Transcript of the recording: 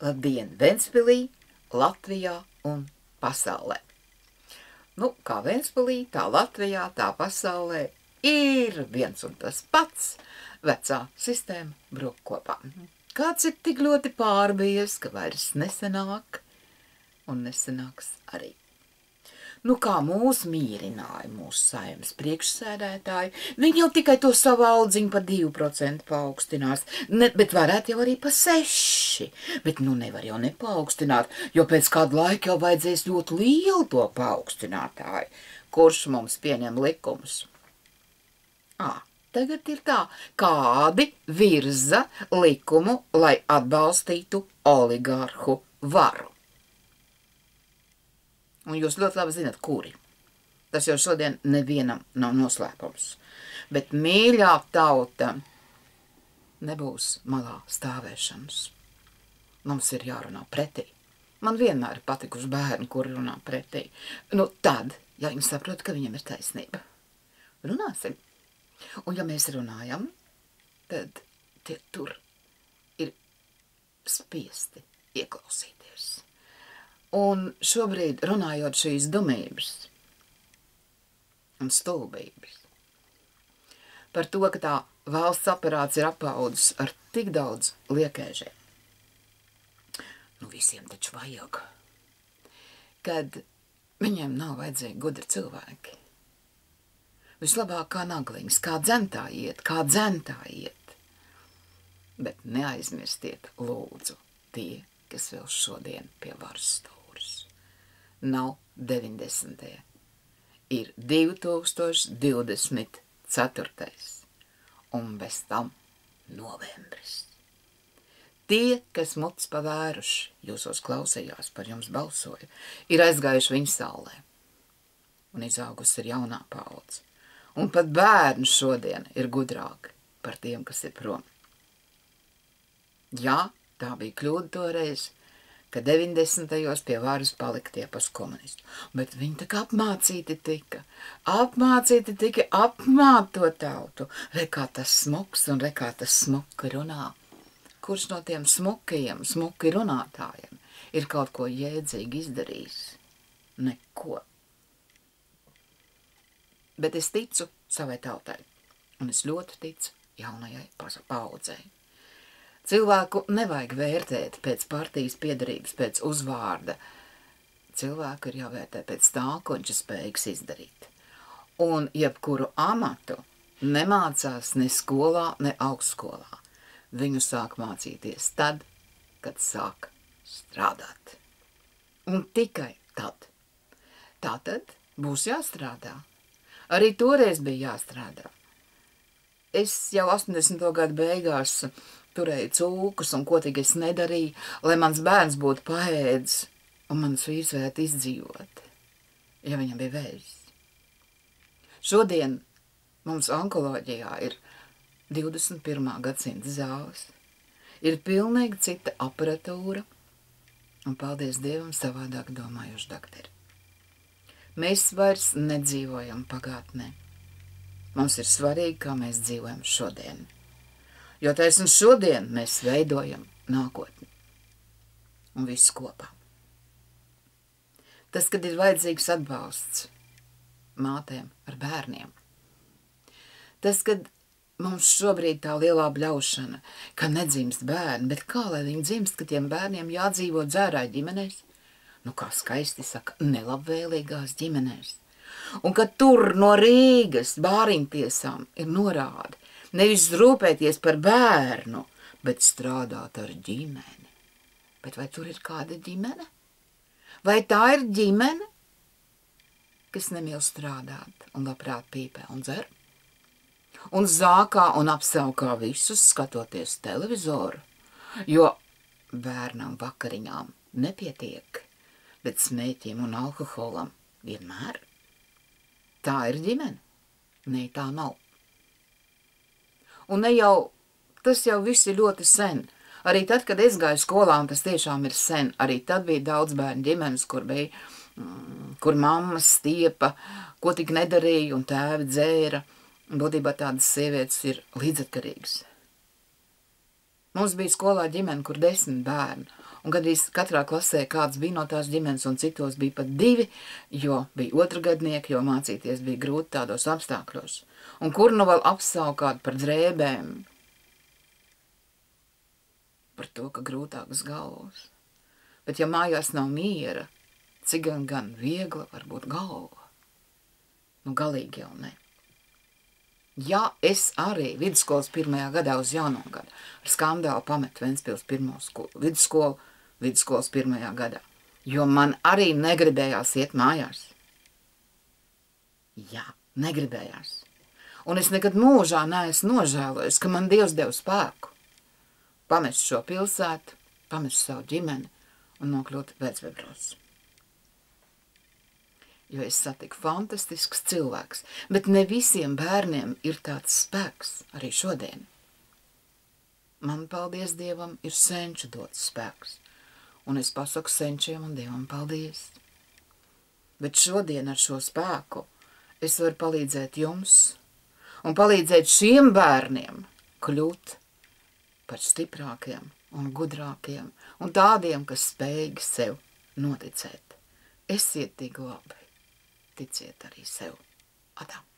Labdien Ventspilī, Latvijā un pasaulē. Nu, kā Ventspilī, tā Latvijā, tā pasaulē ir viens un tas pats. Vecā sistēma brok kopā. Kāds ir tik ļoti pārbies, ka vairs nesenāk un nesenāks arī. Nu, kā mūs mīrināja mūsu Saeimas priekšsēdētāji, viņi jau tikai to savu aldziņu pa 2% paaugstinās, bet varētu jau arī pa 6%, bet nu nevar jau nepaukstināt, jo pēc kādu laiku jau vajadzēs ļoti lielu to paaugstinātāju, kurš mums pieņem likumus. Tagad ir tā, kādi virza likumu, lai atbalstītu oligārhu varu. Un jūs ļoti labi zināt, kuri. Tas jau šodien nevienam nav noslēpums. Bet mīļā tauta nebūs malā stāvēšanas. Mums ir jārunā pretī. Man vienmēr ir patikuši bērni, kuri runā pretī. Nu tad, ja viņi saprot, ka viņiem ir taisnība. Runāsim. Un ja mēs runājam, tad tie tur ir spiesti ieklausīties. Un šobrīd, runājot šīs dumības un stulbības, par to, ka tā valsts aparāts ir apaudzis ar tik daudz liekēžiem, nu visiem taču vajag, kad viņiem nav vajadzīgi gudri cilvēki. Vislabāk kā nagliņas, kā dzentā iet. Bet neaizmirstiet, lūdzu, tie, kas vēl šodien pie varas stūris. Nav 90. Ir 2024. Un bez tam novembris. Tie, kas mutis pavēruši, jūsos klausījās, par jums balsoja, ir aizgājuši viņu saulē. Un izaugusi ir jaunā paudze. Un pat bērni šodien ir gudrāki par tiem, kas ir prom. Jā, tā bija kļūda toreiz, ka 90. pie varas palika tie paši komunisti. Bet viņi tā kā apmācīti tika apmāt to tautu. Re, kā tas smuks un re, kā tas smuki runā. Kurš no tiem smuki runātājiem ir kaut ko jēdzīgi izdarījis? Neko. Bet es ticu savai tautai, un es ļoti ticu jaunajai paudzei. Cilvēku nevajag vērtēt pēc partijas piederības, pēc uzvārda. Cilvēku ir jāvērtē pēc tā, ko viņš ir spējīgs izdarīt. Un jebkuru amatu nemācās ne skolā, ne augstskolā. Viņu sāk mācīties tad, kad sāk strādāt. Un tikai tad. Tātad būs jāstrādā. Arī toreiz bija jāstrādā. Es jau 80. gadu beigās turēju cūkus un ko tik es nedarīju, lai mans bērns būtu paēdis un mans vīrs varētu izdzīvot, ja viņam bija vēžs. Šodien mums onkoloģijā ir 21. gadsimta zāles, ir pilnīgi cita aparatūra un, paldies Dievam, savādāk domājuši dakteri. Mēs vairs nedzīvojam pagātnē. Mums ir svarīgi, kā mēs dzīvojam šodien. Jo taisn šodien mēs veidojam nākotni. Un viss kopā. Tas, kad ir vajadzīgs atbalsts mātēm ar bērniem. Tas, kad mums šobrīd tā lielā bļaušana, ka nedzimst bērni, bet kā lai viņi dzimst, ka tiem bērniem jādzīvo dzērāju ģimenēs? Nu, kā skaisti saka, nelabvēlīgās ģimenēs. Un kad tur no Rīgas bāriņtiesām ir norāde, nevis rūpēties par bērnu, bet strādāt ar ģimeni. Bet vai tur ir kāda ģimene? Vai tā ir ģimene, kas nemīl strādāt un labprāt pīpē un dzer? Un zākā un apsaukā visus skatoties televizoru? Jo bērnam vakariņām nepietiek, bet smēķiem un alkoholam vienmēr. Tā ir ģimene? Nē, tā nav. Un ne jau, tas jau viss ir ļoti sen. Arī tad, kad es gāju skolā, un tas tiešām ir sen, arī tad bija daudz bērnu ģimenes, kur mammas stiepa, ko tik nedarīja, un tēvi dzēra. Būtībā tādas sievietes ir līdzatkarīgas. Mums bija skolā ģimene, kur 10 bērni, Un gandrīz katrā klasē kāds bija no tās ģimenes, un citos bija pat 2, jo bija otragadnieki, jo mācīties bija grūti tādos apstākļos. Un kur nu vēl apsaukāt par drēbēm? Par to, ka grūtākas galvas. Bet ja mājās nav miera, cik gan viegla var būt galva? Nu, galīgi jau ne. Ja es arī vidusskolas 1. gadā uz jauno gadu ar skandālu pametu Ventspils 1. vidusskolu vidusskolas 1. gadā, jo man arī negribējās iet mājās. Jā, negribējās. Un es nekad mūžā neesmu nožēlojis, ka man Dievs deva spēku pamest šo pilsētu, pamest savu ģimeni un nokļūt Vecbebros. Jo es satiku fantastisks cilvēks, bet ne visiem bērniem ir tāds spēks arī šodien. Man, paldies Dievam, ir senču dots spēks, un es pasaku senčiem un Dievam paldies. Bet šodien ar šo spēku es varu palīdzēt jums un palīdzēt šiem bērniem kļūt par stiprākiem un gudrākiem un tādiem, kas spējīgi sev noticēt. Esiet tik labi. Ticiet arī sev. Atā.